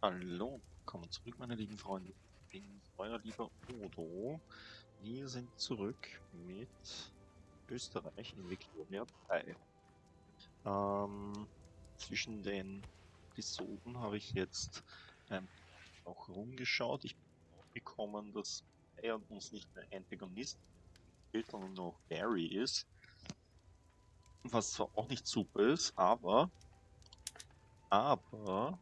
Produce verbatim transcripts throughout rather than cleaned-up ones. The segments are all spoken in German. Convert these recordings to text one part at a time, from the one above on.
Hallo, willkommen zurück, meine lieben Freunde. Ich bin euer lieber Odo. Wir sind zurück mit Österreich in Victoria drei. Ähm, zwischen den Episoden habe ich jetzt ähm, auch rumgeschaut. Ich bin bekommen, dass er uns nicht mehr Antagonist spielt, sondern noch Barry ist. Was zwar auch nicht super ist, aber aber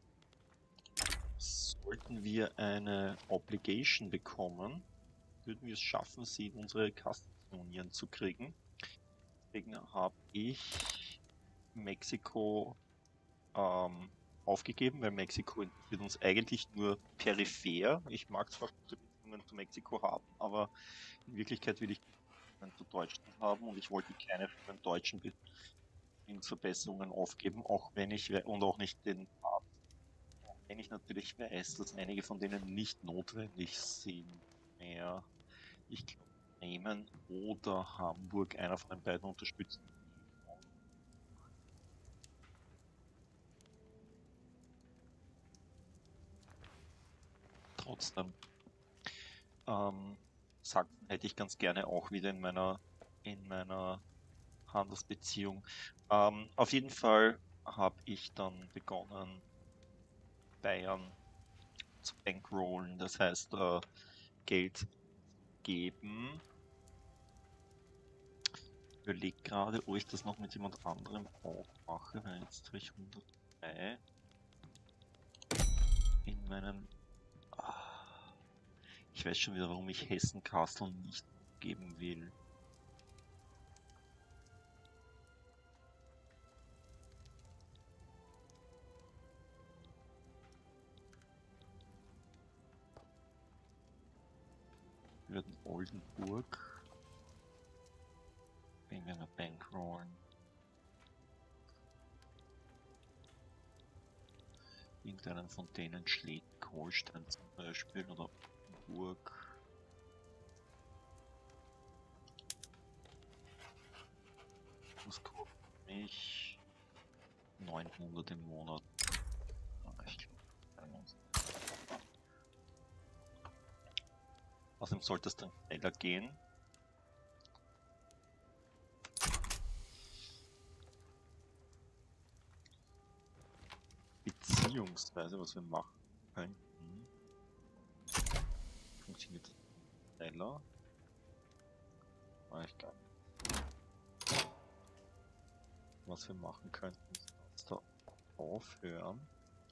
sollten wir eine Obligation bekommen, würden wir es schaffen, sie in unsere Kastenunion zu kriegen. Deswegen habe ich Mexiko ähm, aufgegeben, weil Mexiko interessiert uns eigentlich nur peripher. Ich mag zwar gute Beziehungen zu Mexiko haben, aber in Wirklichkeit will ich Beziehungen zu Deutschland haben und ich wollte keine von den deutschen Beziehungsverbesserungen aufgeben, auch wenn ich und auch nicht den Papst. Auch wenn ich natürlich weiß, dass einige von denen nicht notwendig sind mehr. Ich glaube, Bremen oder Hamburg, einer von den beiden unterstützt. Trotzdem, ähm, Sachsen hätte ich ganz gerne auch wieder in meiner, in meiner Handelsbeziehung. Ähm, auf jeden Fall habe ich dann begonnen, Bayern zu bankrollen, das heißt, äh, Geld geben. Ich überlege gerade, ob ich das noch mit jemand anderem auch mache, weil jetzt habe ich hundertdrei in meinen. Ah, ich weiß schon wieder, warum ich Hessen-Kastel nicht geben will. Wir würden Oldenburg wegen einer Bankrollen. Irgendeinen von denen Schleswig-Holstein zum Beispiel oder Oldenburg. Das kostet mich neunhundert im Monat. Ah, ich glaube, außerdem sollte es dann schneller gehen. Beziehungsweise, was wir machen könnten, funktioniert schneller. Ich glaube, was wir machen könnten, ist da aufhören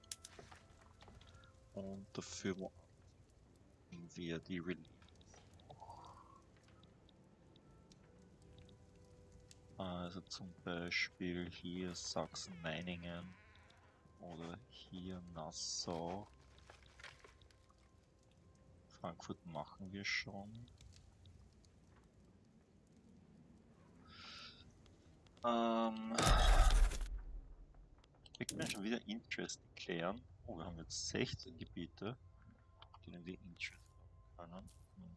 und dafür woanders wir die Release. Also zum Beispiel hier Sachsen-Meiningen oder hier Nassau. Frankfurt machen wir schon. Ähm, wir können schon wieder Interest klären. Oh, wir haben jetzt sechzehn Gebiete, denen wir Interest haben können. Hm.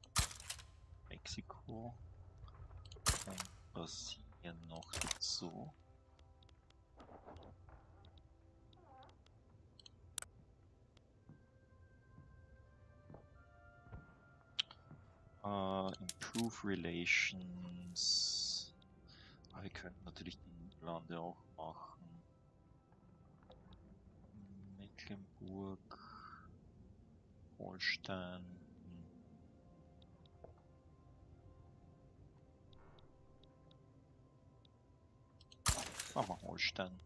Mexiko und Brasilien noch dazu. Uh, improve Relations. Aber wir könnten natürlich die Niederlande auch machen. Mecklenburg, Holstein. Hm. Machen wir Holstein.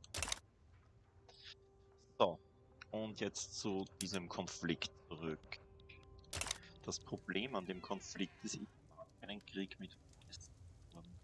So, und jetzt zu diesem Konflikt zurück. Das Problem an dem Konflikt ist, ich habe einen Krieg mit Westen.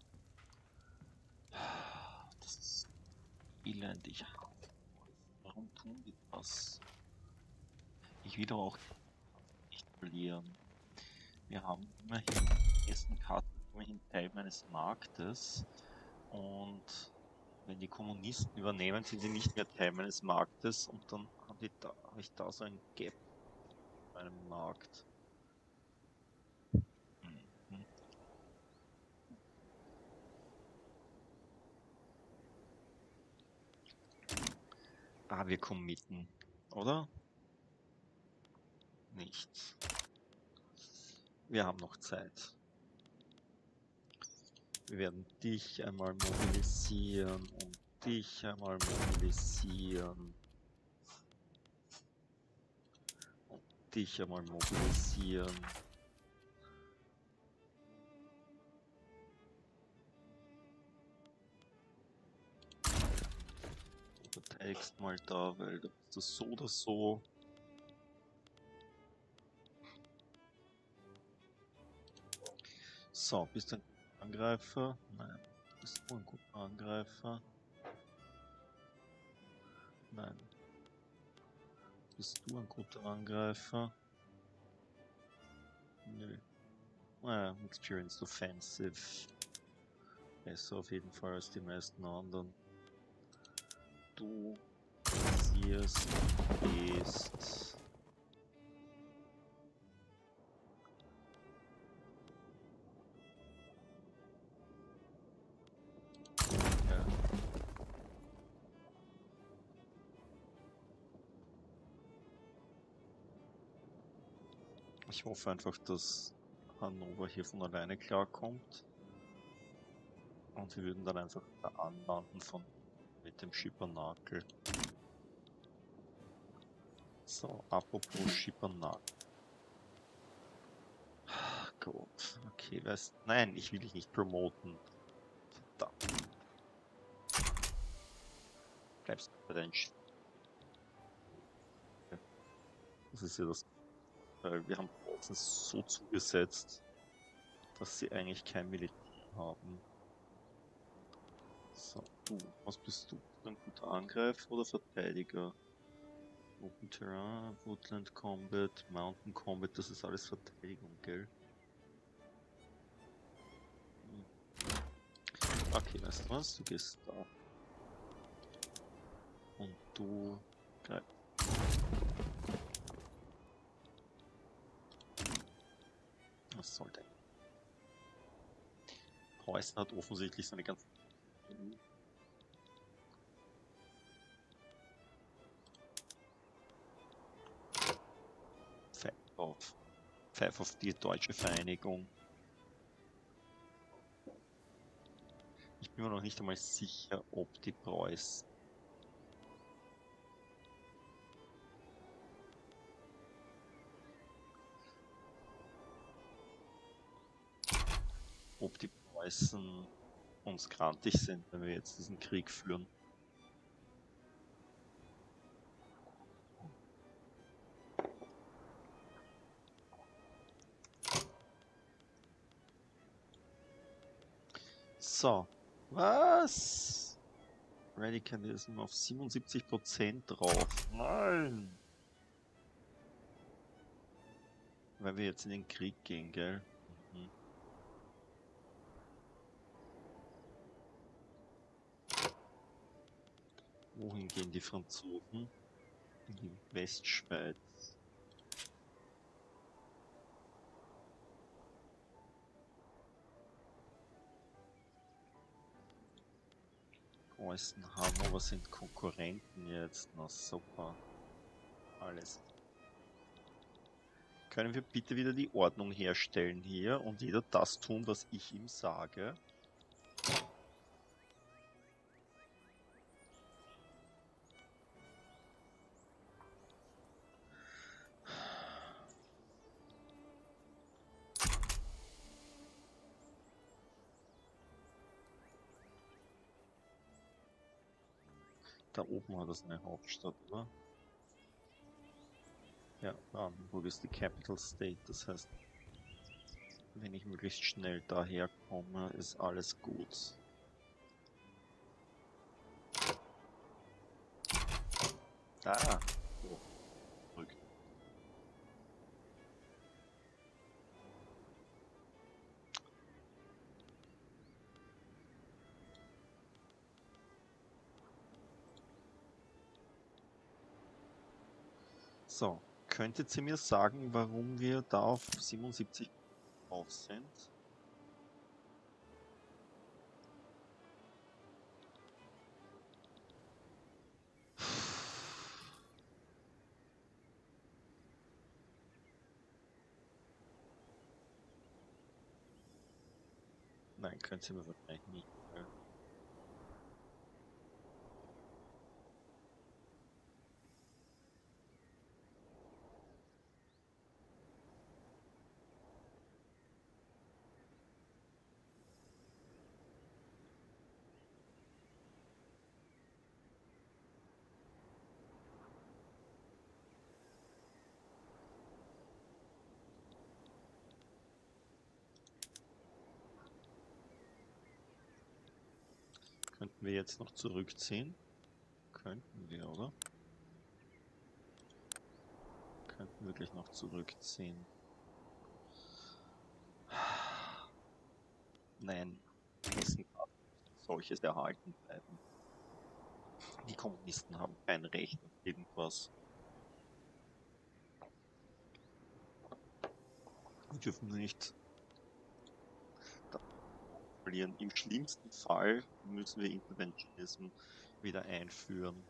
Das ist elend, ich hasse das. Warum tun die das? Ich will aber auch nicht verlieren. Wir haben immerhin die ersten Karten, immerhin Teil meines Marktes. Und wenn die Kommunisten übernehmen, sind sie nicht mehr Teil meines Marktes. Und dann habe ich, da, hab ich da so ein Gap in meinem Markt. Mhm. Ah, wir committen. Oder? Nicht. Wir haben noch Zeit. Wir werden dich einmal mobilisieren und dich einmal mobilisieren. Und dich einmal mobilisieren. Du verteidigst mal da, weil du bist das so oder so. So, bist du ein guter Angreifer? Nein. Bist du ein guter Angreifer? Nein. Bist du ein guter Angreifer? Nö. Ah, Experienced Offensive. Besser auf jeden Fall als die meisten anderen. Du siehst, gehst. Ja. Ich hoffe einfach, dass Hannover hier von alleine klarkommt. Und wir würden dann einfach da anlanden von mit dem Schippernakel. So, apropos Schippernakel. Gott, okay, weißt, nein, ich will dich nicht promoten. Verdammt. Bleibst bei deinen Sch Das ist ja das. Weil wir haben Boxen so zugesetzt, dass sie eigentlich kein Militär haben. So, du, was bist du? Bist du ein guter Angreifer oder Verteidiger? Open Terrain, Woodland Combat, Mountain Combat, das ist alles Verteidigung, gell? Hm. Okay, weißt du was? Du gehst da. Und du greifst. Was soll denn? Preußen hat offensichtlich seine ganzen. Pfeif auf. Pfeif auf die deutsche Vereinigung. Ich bin mir noch nicht einmal sicher, ob die Preußen ob die Preußen uns grantig sind, wenn wir jetzt diesen Krieg führen. So. Was? Radicalism auf siebenundsiebzig Prozent drauf. Nein! Weil wir jetzt in den Krieg gehen, gell? Mhm. Wohin gehen die Franzosen? In die Westschweiz. Preußen, Hannover sind Konkurrenten jetzt. Na super. Alles. Können wir bitte wieder die Ordnung herstellen hier und jeder das tun, was ich ihm sage? Da oben hat es eine Hauptstadt, oder? Ja, Brandenburg ist die Capital State, das heißt, wenn ich möglichst schnell daherkomme, ist alles gut. Ah! Oh, zurück. So, könntet ihr mir sagen, warum wir da auf siebenundsiebzig auf sind? Nein, können Sie mir wahrscheinlich nicht. Weil könnten wir jetzt noch zurückziehen? Könnten wir, oder? Könnten wirklich noch zurückziehen. Nein, Hessen darf nicht solches erhalten bleiben. Die Kommunisten haben kein Recht auf irgendwas. Wir dürfen nicht verlieren. Im schlimmsten Fall müssen wir Interventionism wieder einführen.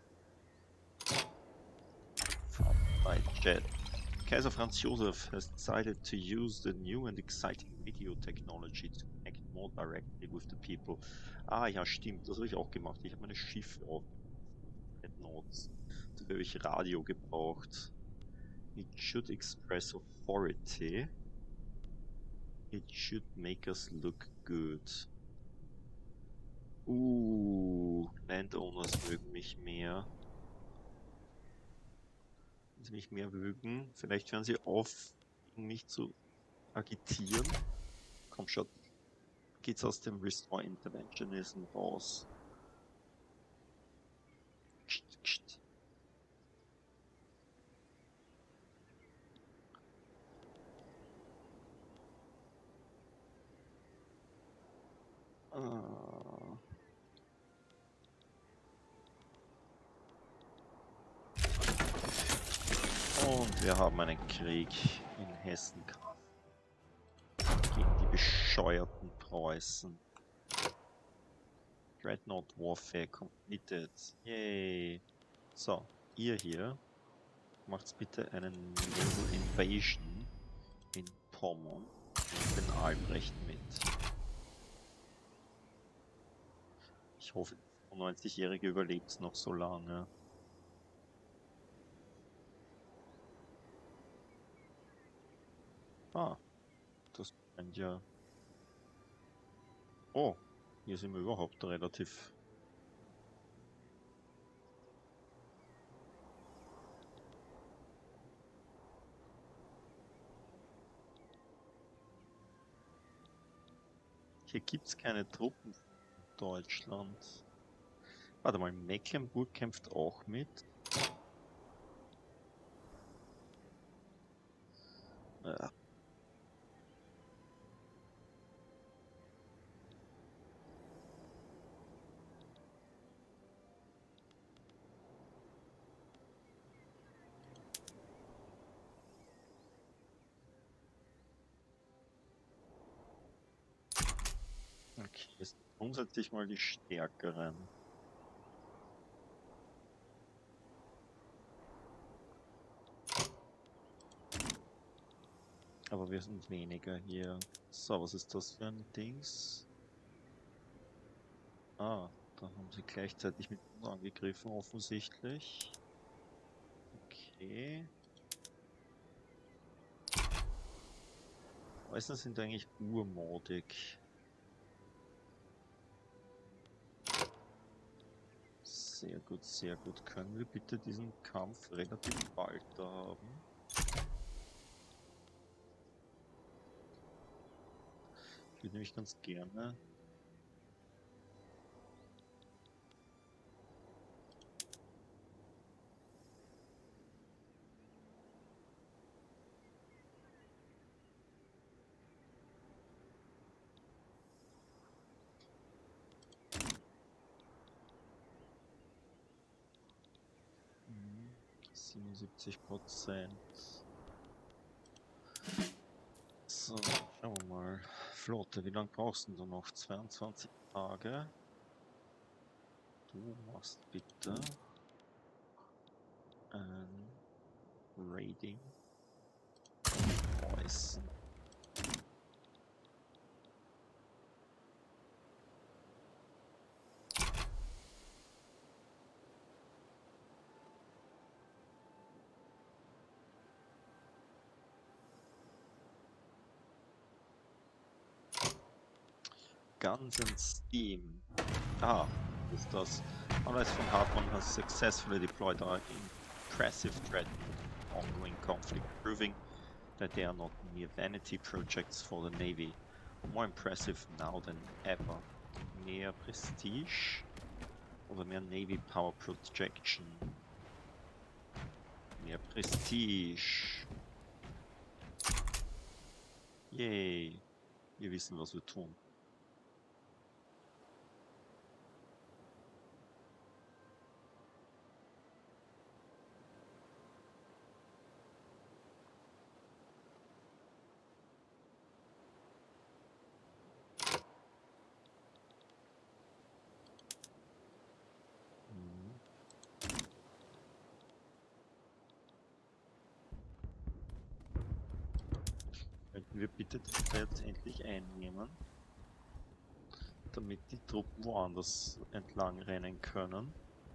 Chat. Kaiser Franz Joseph has decided to use the new and exciting video technology to connect more directly with the people. Ah ja, stimmt, das habe ich auch gemacht. Ich habe meine Schiffe auf Notes. Dafür habe ich Radio gebraucht. It should express authority. It should make us look good. Uh, Landowners mögen mich mehr. Wenn sie mich mehr mögen, vielleicht hören sie auf, gegen mich zu agitieren. Komm schon, geht's aus dem Restore Interventionism raus. Kst, kst. Ah. Und wir haben einen Krieg in Hessen gegen die bescheuerten Preußen. Dreadnought Warfare completed. Yay. So, ihr hier macht's bitte einen Naval Invasion in Pommern und den Albrecht mit. Ich hoffe, der fünfundneunzigjährige überlebt noch so lange. Ah, das scheint ja... Oh, hier sind wir überhaupt relativ... Hier gibt's keine Truppen von Deutschland. Warte mal, Mecklenburg kämpft auch mit. Ja. Okay, ist grundsätzlich mal die stärkeren. Aber wir sind weniger hier. So, was ist das für ein Dings? Ah, da haben sie gleichzeitig mit uns angegriffen, offensichtlich. Okay. Meistens sind eigentlich urmodig. Sehr gut, sehr gut. Können wir bitte diesen Kampf relativ bald da haben? Ich würde nämlich ganz gerne... siebenundsiebzig Prozent. So, schauen wir mal. Flotte, wie lange brauchst du noch? zweiundzwanzig Tage. Du machst bitte ein Raiding Preußen. guns and steam. Ah, ist das. Allies von Hartmann has successfully deployed our impressive threat ongoing conflict, proving that they are not mere vanity projects for the Navy. More impressive now than ever. Mehr Prestige oder mehr Navy Power Projection? Mehr Prestige. Yay. Wir wissen, was wir tun. Könnten wir bitte das jetzt endlich einnehmen, damit die Truppen woanders entlang rennen können.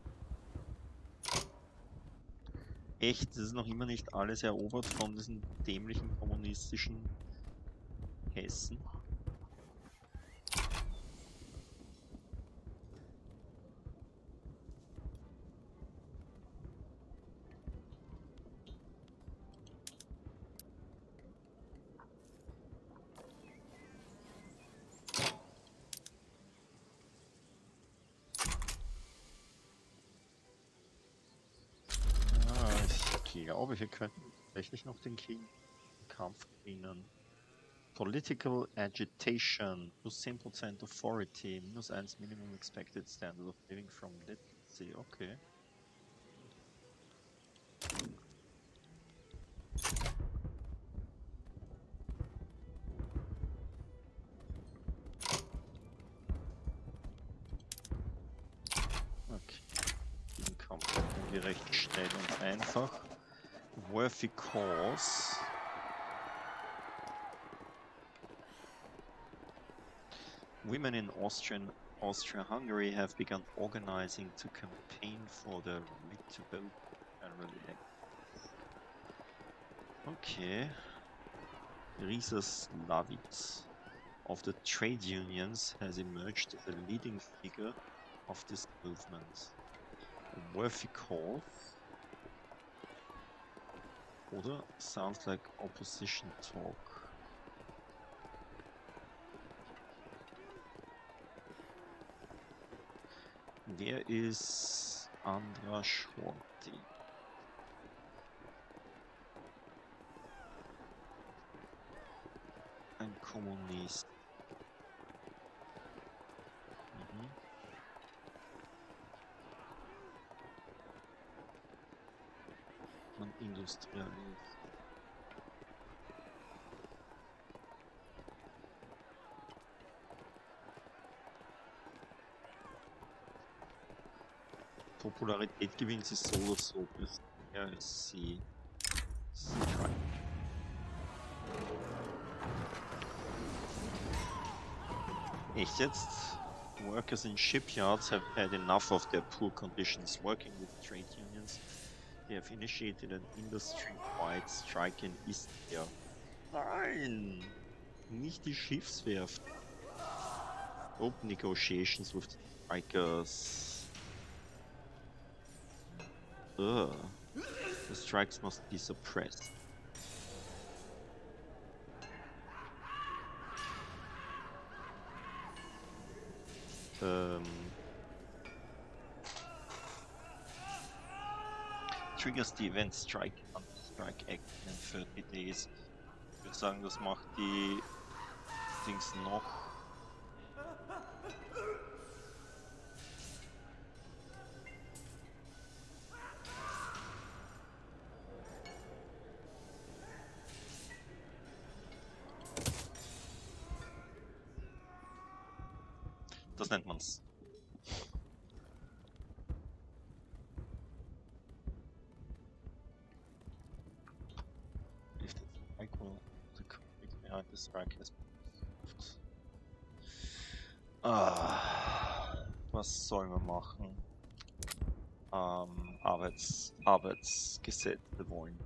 Echt, das ist noch immer nicht alles erobert von diesen dämlichen kommunistischen Hessen. Ich glaube, wir könnten tatsächlich noch den Krieg, den Kampf gewinnen. Political Agitation, plus zehn Prozent Authority, minus eins Minimum Expected Standard of Living from Literacy, okay. Okay, den Kampf machen wir recht schnell und einfach. Worthy Cause. Women in Austrian, Austria-Hungary have begun organizing to campaign for the right to vote general elections. Okay. Risa Slavitz of the trade unions has emerged as a leading figure of this movement. A worthy cause. Oder sounds like opposition talk. Wer ist Andra Schwarti? Ein Kommunist. Mhm. Ein Industrialist. Popularität gewinnt sie so oder so. Ja, ist sie. Strike. Echt jetzt? Workers in shipyards have had enough of their poor conditions. Working with trade unions, they have initiated an industry-wide strike in Istria. Nein! Nicht die Schiffswerft. Open negotiations with the strikers. Ugh. The strikes must be suppressed. Um, triggers the event strike under strike act in thirty days. Ich würde sagen, das macht die Dings noch. Das nennt man's. If the strike will, the conflict behind the strike has been resolved. Ah, was sollen wir machen? Ähm, Arbeits, Arbeitsgesetze wollen.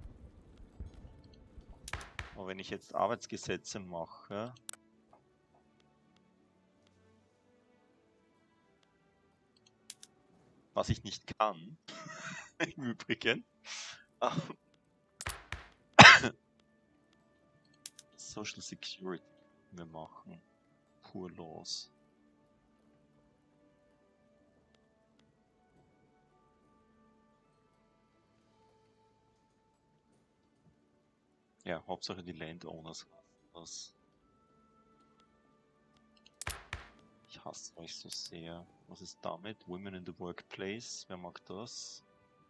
Aber wenn ich jetzt Arbeitsgesetze mache, Was ich nicht kann, im Übrigen. Social Security wir machen. Poor Laws. Ja, Hauptsache die Landowners hassen das. Ich hasse euch so sehr. Was ist damit? Women in the Workplace. Wer mag das?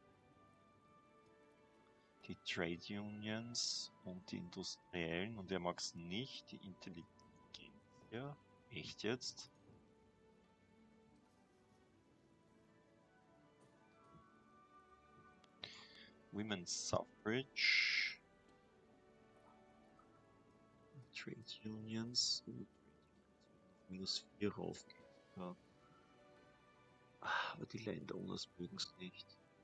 Die Trade Unions und die Industriellen. Und wer mag es nicht? Die Intelligenz. Ja, echt jetzt? Women's Suffrage. Trade Unions. Minus vier raufgehen. Ja. Aber die Landowners mögen es nicht.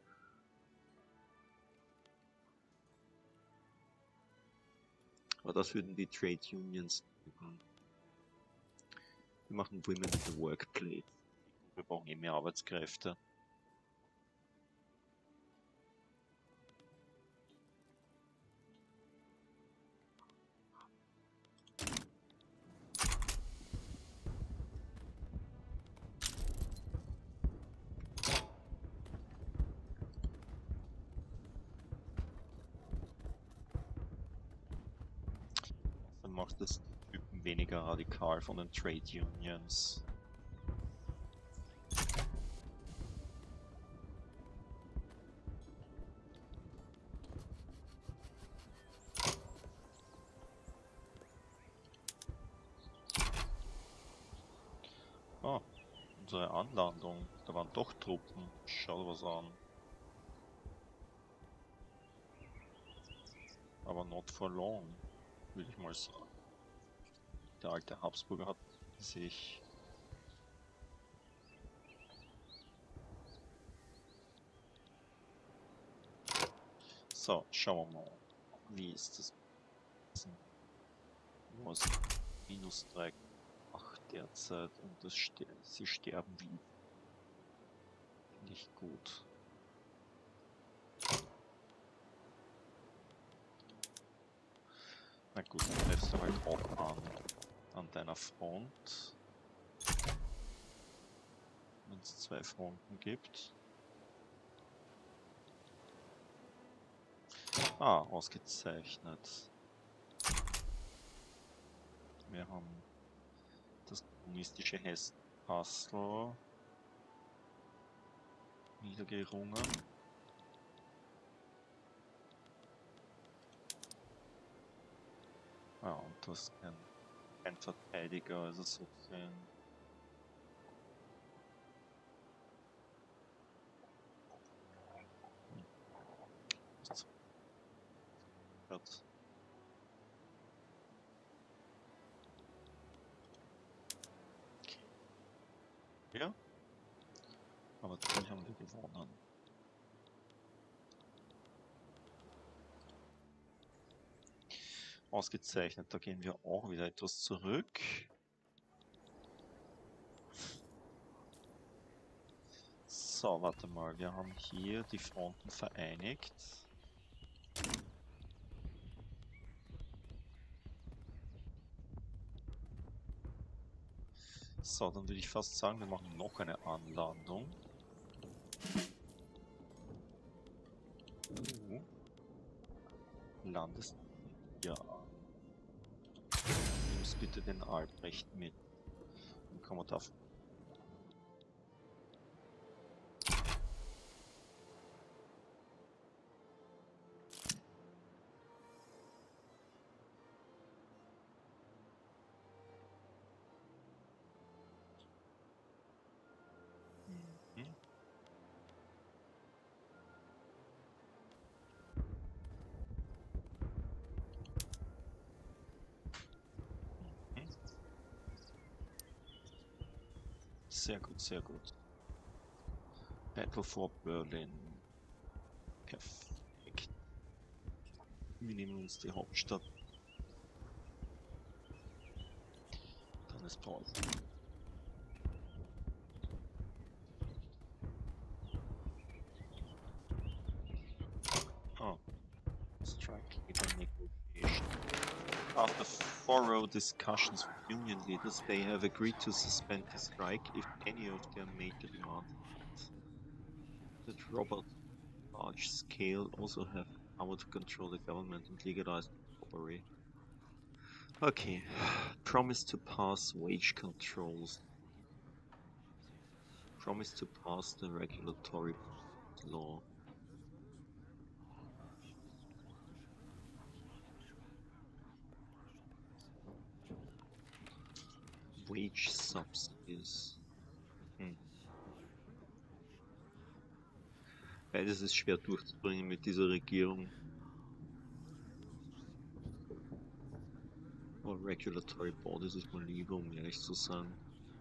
Aber das würden die Trade Unions mögen. Wir machen Women in the Workplace. Wir brauchen eh mehr Arbeitskräfte. Dann macht das die Typen weniger radikal von den Trade Unions. Ah, unsere Anlandung. Da waren doch Truppen. Schau was an. Aber not for long, würde ich mal sagen. Der alte Habsburger hat sich... So, schauen wir mal. Wie ist das? Was? Minus drei Komma acht derzeit und das ster sie sterben wie. Finde ich gut. Na gut, dann treffst du halt auch an, an deiner Front. Wenn es zwei Fronten gibt. Ah, ausgezeichnet. Wir haben das kommunistische Hessen-Kassel niedergerungen. Ja, und das ist kein, kein Verteidiger, also so gesehen. Gott. Ja, aber die haben wir gewonnen. Ausgezeichnet, da gehen wir auch wieder etwas zurück. So, warte mal, wir haben hier die Fronten vereinigt. So, dann würde ich fast sagen, wir machen noch eine Anlandung. Uh. Landest hier an. Nimmst bitte den Albrecht mit. Dann kann man davon. Mhm. Mhm. Sehr gut, sehr gut. Battle for Berlin. Perfekt. Wir nehmen uns die Hauptstadt. Dann ist Pause. Strike labor negotiation. After thorough discussions with union leaders, they have agreed to suspend the strike if any of their major demands that Robert large scale also have power to control the government and legalize robbery. Okay, promise to pass wage controls. Promise to pass the regulatory law. Wage subsidies. Hm. Beides ist schwer durchzubringen mit dieser Regierung. Aber Regulatory Bodies ist mal lieber, um ehrlich zu sein.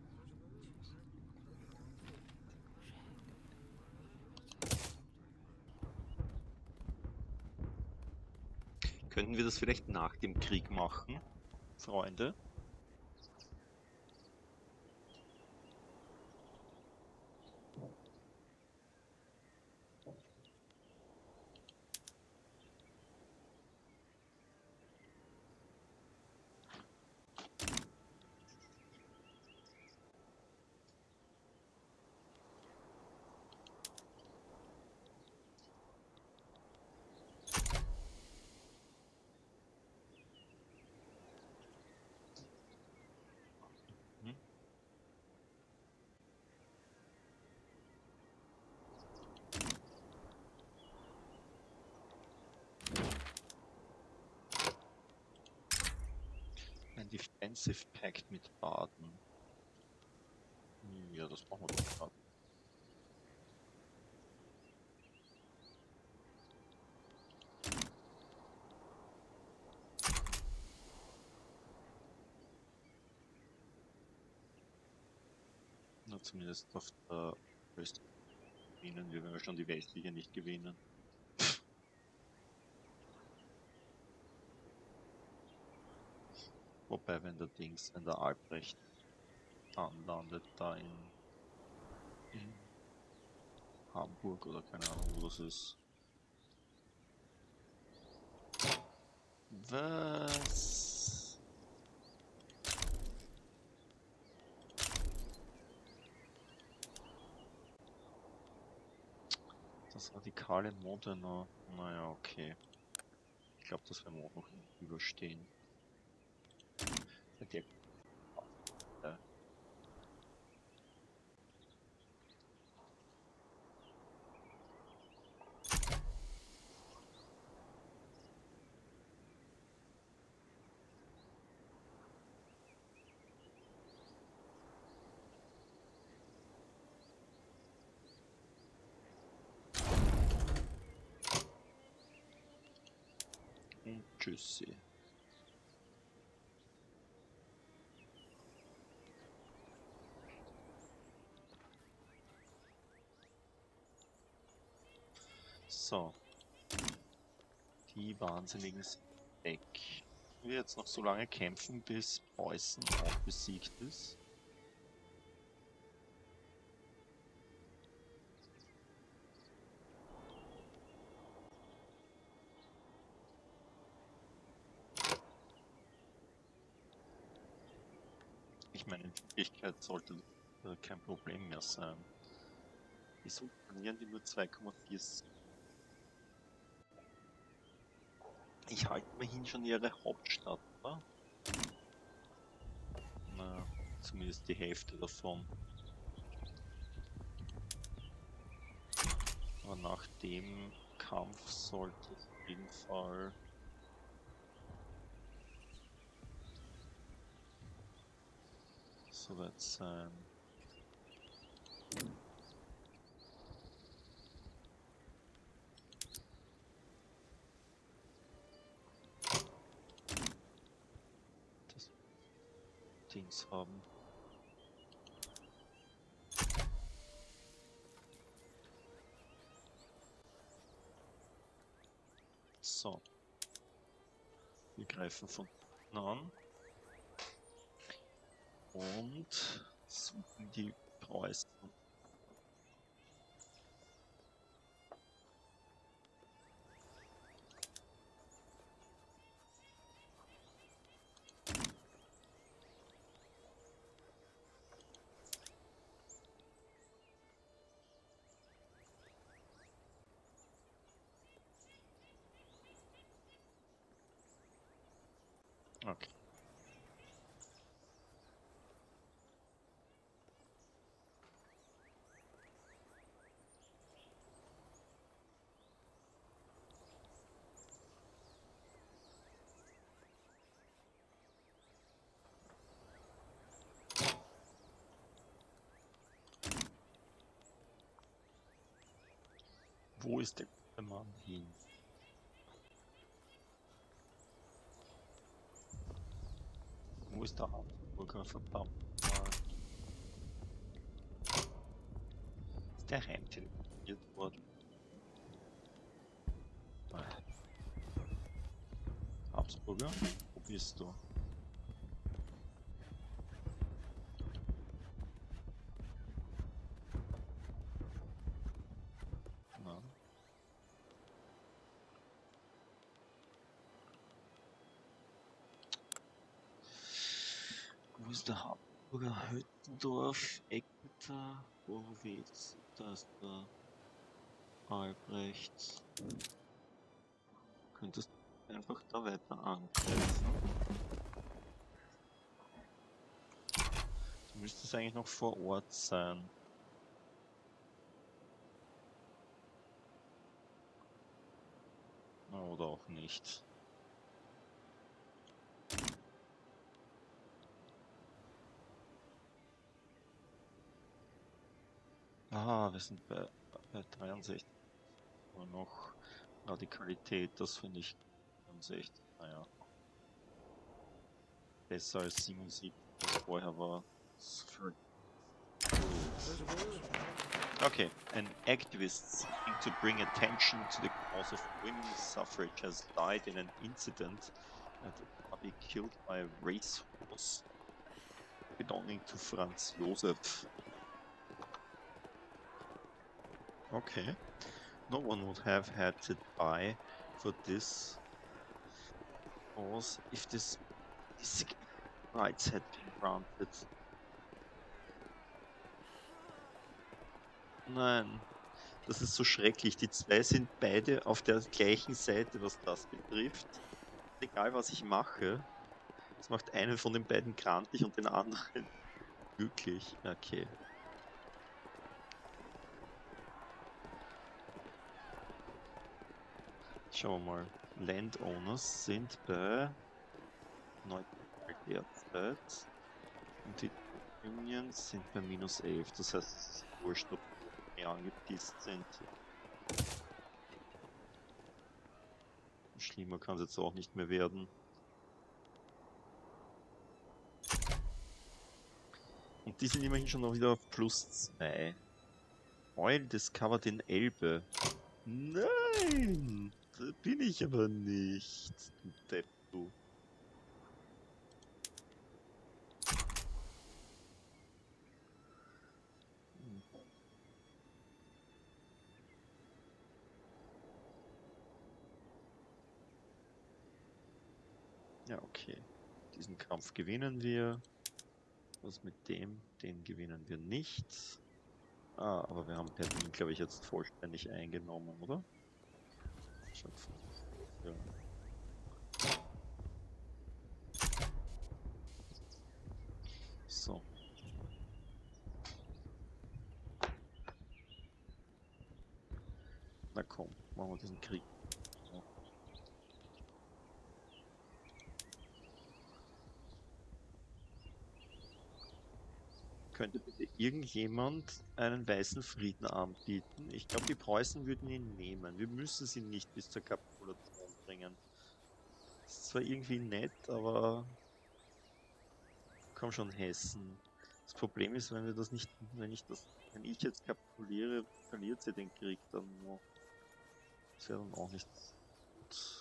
Könnten wir das vielleicht nach dem Krieg machen, Freunde? Ein Defensive Pact mit Baden. Ja, das machen wir doch gerade. Na, zumindest auf der Österreich gewinnen wir, wenn wir schon die westliche nicht gewinnen. Wobei, wenn der Dings, wenn der Albrecht anlandet, da in, in Hamburg oder keine Ahnung, wo das ist. Was? Das radikale Modena. Naja, okay. Ich glaube, das werden wir auch noch überstehen. Der ja. Und tschüssi. So. Die Wahnsinnigen sind weg. Wir jetzt noch so lange kämpfen, bis Preußen auch besiegt ist. Ich meine, in Wirklichkeit sollte das kein Problem mehr sein. Wieso verlieren die nur zwei Komma vier? Ich halte immerhin schon ihre Hauptstadt, oder? Na, zumindest die Hälfte davon. Aber nach dem Kampf sollte es auf jeden Fall soweit sein. Das Dings haben. So. Wir greifen von unten an. Und suchen die Preußen. Okay. Wo ist der Mann hin? Wo ist der Hamburger, verdammt mal? Ist der Reim teleportiert worden? Habsburger? Wo bist du? Na? Wo ist der Habsburger? Hüttendorf, Ecketer, Horwitz, da ist der Albrecht. Könntest du einfach da weiter angreifen? Du müsstest eigentlich noch vor Ort sein. Oder auch nicht. Ah, wir sind bei, bei dreiundsechzig. Nur noch Radikalität, das finde ich dreiundsechzig. Naja. Besser als siebenundsiebzig, was vorher war. Okay, an activist seeking to bring attention to the cause of women's suffrage has died in an incident at a be killed by a racehorse belonging to Franz Josef. Okay, no one would have had to die for this cause if this rights had been granted. Nein, das ist so schrecklich. Die zwei sind beide auf der gleichen Seite, was das betrifft. Egal, was ich mache, es macht einen von den beiden grantig und den anderen glücklich. Okay. Schauen wir mal. Landowners sind bei neun derzeit und die Unions sind bei minus elf. Das heißt, es ist wurscht, ob die angepisst sind. Schlimmer kann es jetzt auch nicht mehr werden. Und die sind immerhin schon noch wieder auf plus zwei. Oil discovered in Elbe. Nein! Da bin ich aber nicht. Depp, du. Ja, okay. Diesen Kampf gewinnen wir. Was mit dem? Den gewinnen wir nicht. Ah, aber wir haben Berlin, glaube ich, jetzt vollständig eingenommen, oder? Ja. So. Na komm, machen wir diesen Krieg. Ja. Könnte bitte irgendjemand einen weißen Frieden anbieten? Ich glaube, die Preußen würden ihn nehmen. Wir müssen sie nicht bis zur Kapitulation bringen. Ist zwar irgendwie nett, aber komm schon, Hessen. Das Problem ist, wenn wir das nicht, wenn ich das, wenn ich jetzt kapituliere, verliert sie den Krieg dann nur. Das wäre dann auch nicht gut.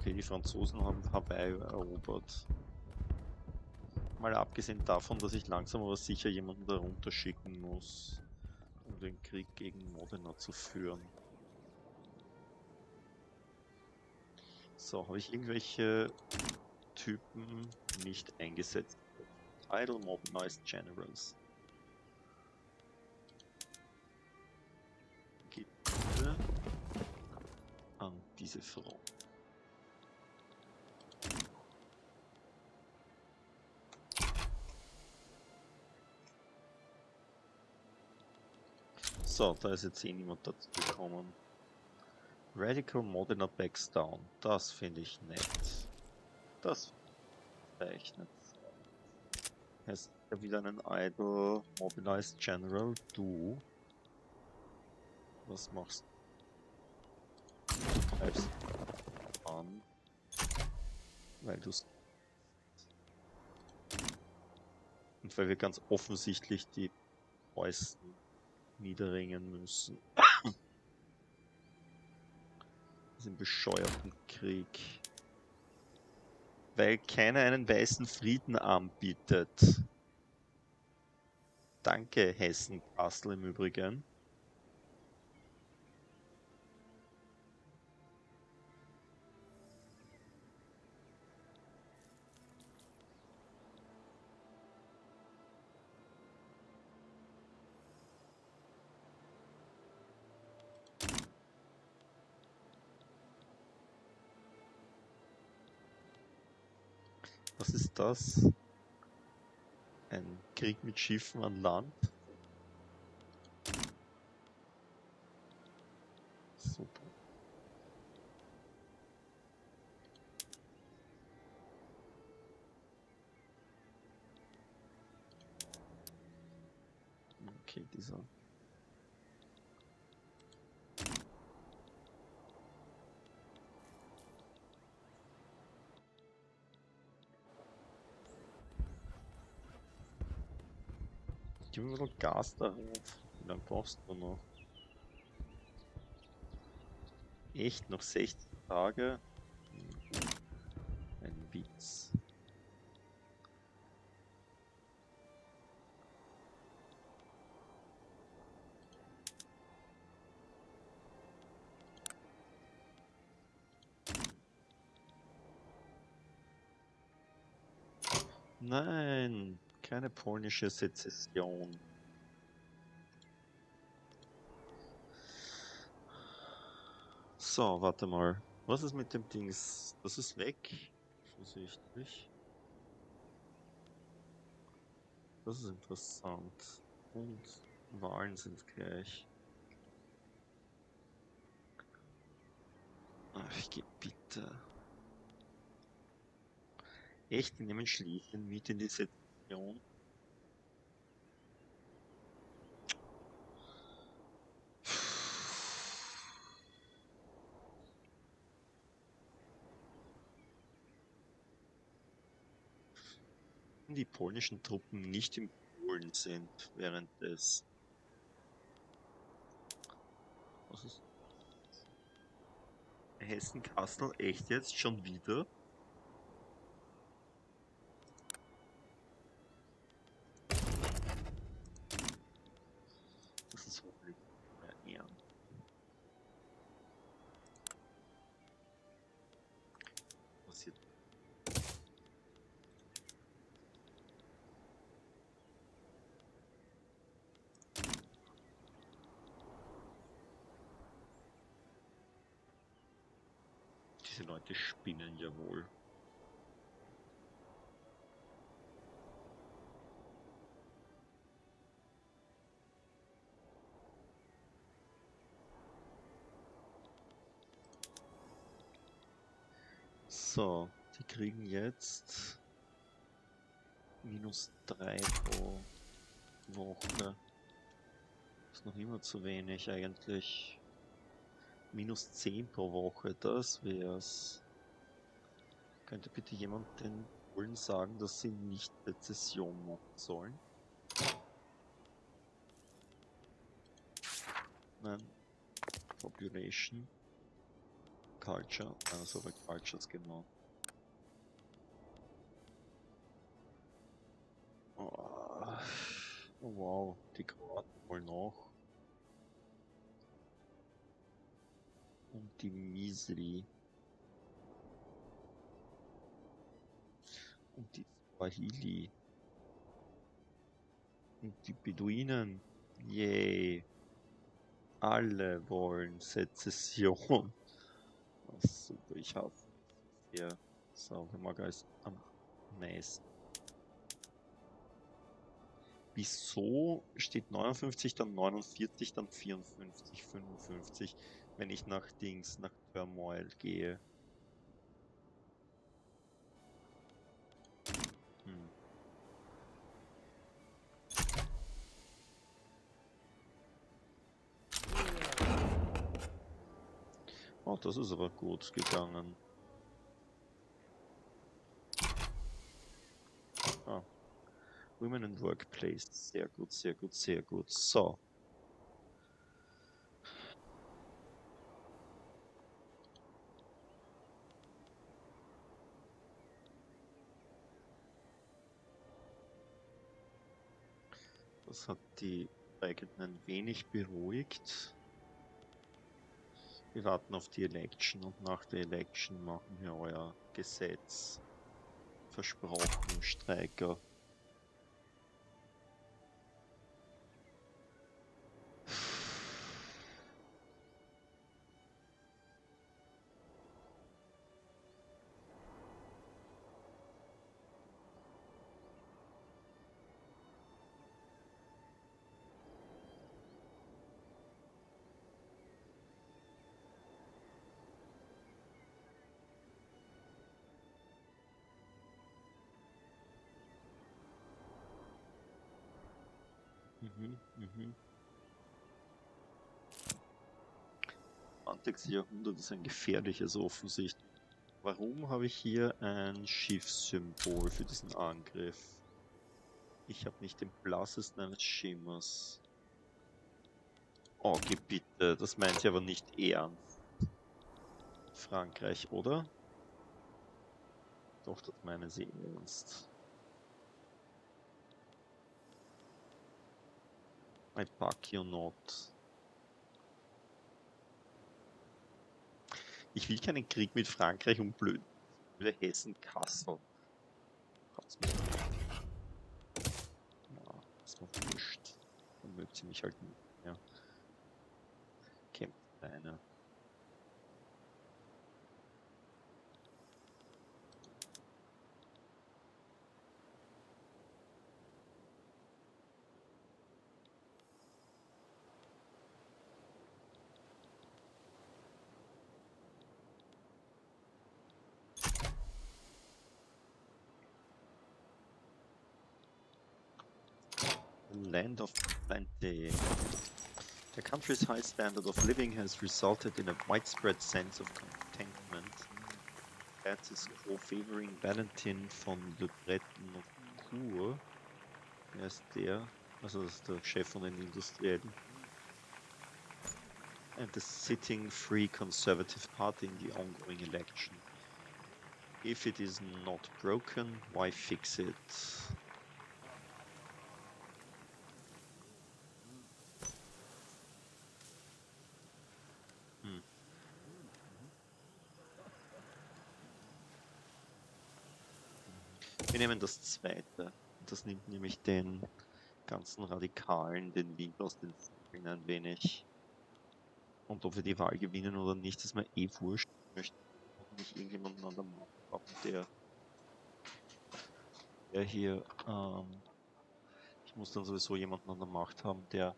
Okay, die Franzosen haben Hawaii erobert. Mal abgesehen davon, dass ich langsam aber sicher jemanden darunter schicken muss, um den Krieg gegen Modena zu führen. So, habe ich irgendwelche Typen nicht eingesetzt? Idle Modernized Generals. Geht bitte an diese Frau. So, da ist jetzt eh niemand dazu gekommen. Radical Modena backs down. Das finde ich nett. Das zeichnet. Jetzt ja wieder einen Idle Mobilized General. Du. Was machst du? Du greifst an. Weil du und weil wir ganz offensichtlich die Preußen niederringen müssen. Diesen bescheuerten Krieg. Weil keiner einen weißen Frieden anbietet. Danke, Hessen-Kastel im Übrigen. Was ist das? Ein Krieg mit Schiffen an Land? Super. Okay, dieser. Gib mir noch Gas darauf. Wie lange brauchst du noch? Echt? Noch sechzehn Tage? Ein Witz. Nein, keine polnische Sezession. So, warte mal. Was ist mit dem Dings? Das ist weg. Offensichtlich. Das ist interessant. Und Wahlen sind gleich. Ach, ich geh bitte. Echt, die nehmen Schlesien mit in die Sezession? Die polnischen Truppen nicht in Polen sind, während es. Was ist? Hessen-Kassel, echt jetzt? Schon wieder? Das ist wohl nicht mehr Ehren. Passiert. Diese Leute spinnen ja wohl. So, die kriegen jetzt minus drei pro Woche. Ist noch immer zu wenig eigentlich. Minus zehn pro Woche, das wär's. Könnte bitte jemand den Polen sagen, dass sie nicht Sezession machen sollen? Nein. Population. Agriculture, also Agricultures, genau. Oh, wow, die Kroaten wollen noch. Und die Misri. Und die Swahili. Und die Beduinen. Yay. Alle wollen Sezession. Oh, super, ich hasse es sehr. So, wer mag als am meisten? Wieso steht neunundfünfzig, dann neunundvierzig, dann vierundfünfzig, fünfundfünfzig, wenn ich nach Dings, nach Turmoil gehe? Hm. Oh, das ist aber gut gegangen. Ah. Women in Workplace. Sehr gut, sehr gut, sehr gut. So. Das hat die Dragon ein wenig beruhigt. Wir warten auf die Election und nach der Election machen wir euer Gesetz. Versprochen, Streiker. Mhm, mhm. zwanzigste Jahrhundert ist ein gefährliches offensichtlich. Warum habe ich hier ein Schiffssymbol für diesen Angriff? Ich habe nicht den blassesten eines Schimmers. Oh, geh bitte, das meint sie aber nicht ernst. Frankreich, oder? Doch, das meinen sie ernst. I back you not. Ich will keinen Krieg mit Frankreich und blöd. Hessen-Kassel. Hat's mir. Ja, ist mir wurscht. Dann mögt sie mich halt nicht mehr. Kämpft einer. Land of plenty. The country's high standard of living has resulted in a widespread sense of contentment. Status quo favoring Valentin von Le Breton-Cour. Wer ist der? Also das ist der Chef von den Industriellen. And the sitting Free Conservative Party in the ongoing election. If it is not broken, why fix it? Hm. Wir nehmen das zweite. Das nimmt nämlich den ganzen Radikalen den Wind aus den Segeln ein wenig. Und ob wir die Wahl gewinnen oder nicht, ist mir eh wurscht. Ich möchte nicht irgendjemanden an der Macht haben, der, der hier, ähm, ich muss dann sowieso jemanden an der Macht haben, der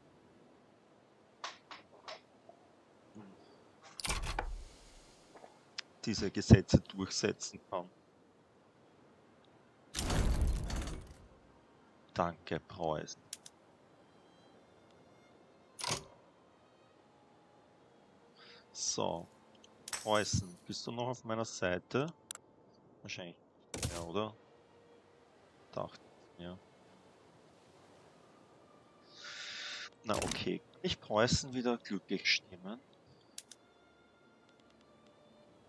diese Gesetze durchsetzen kann. Danke, Preußen. So, Preußen, bist du noch auf meiner Seite? Wahrscheinlich, ja, oder? Dachte, ja. Na okay, kann ich Preußen wieder glücklich stimmen?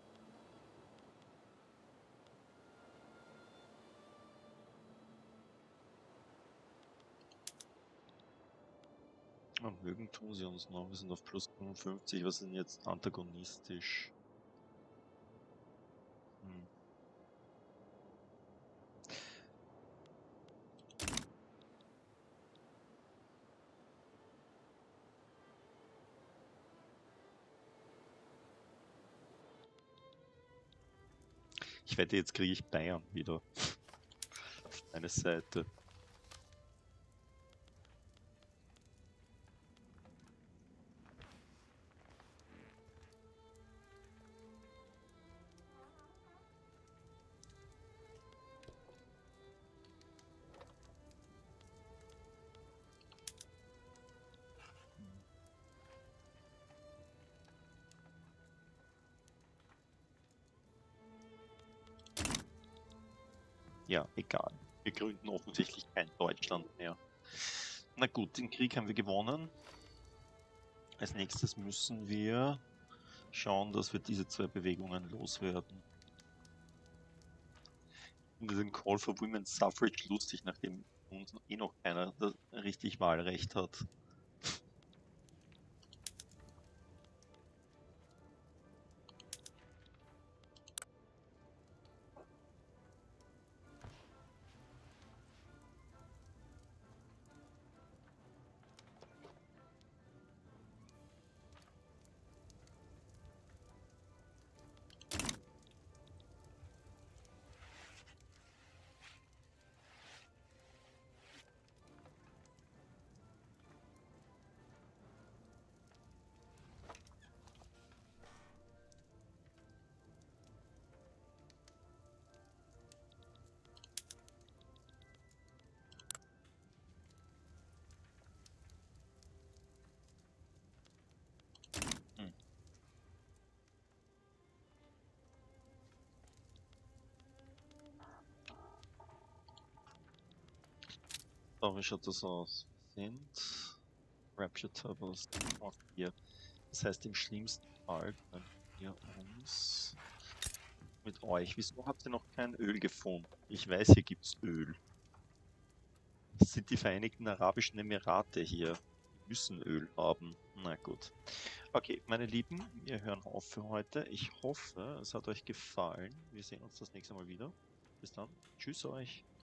Und mögen tun sie uns noch. Wir sind auf plus fünfundfünfzig. Was ist denn jetzt antagonistisch? Hm. Ich wette, jetzt kriege ich Bayern wieder auf meine Seite. Ja, egal. Wir gründen offensichtlich kein Deutschland mehr. Na gut, den Krieg haben wir gewonnen. Als nächstes müssen wir schauen, dass wir diese zwei Bewegungen loswerden. Und diesen Call for Women's Suffrage lustig, nachdem uns eh noch keiner das richtig Wahlrecht hat. Hm. So, wie schaut das aus? Wir sind Rapture Turbos auf hier. Das heißt, im schlimmsten Fall können wir uns mit euch. Wieso habt ihr noch kein Öl gefunden? Ich weiß, hier gibt's Öl. Das sind die Vereinigten Arabischen Emirate hier. Die müssen Öl haben. Na gut. Okay, meine Lieben, wir hören auf für heute. Ich hoffe, es hat euch gefallen. Wir sehen uns das nächste Mal wieder. Bis dann. Tschüss euch.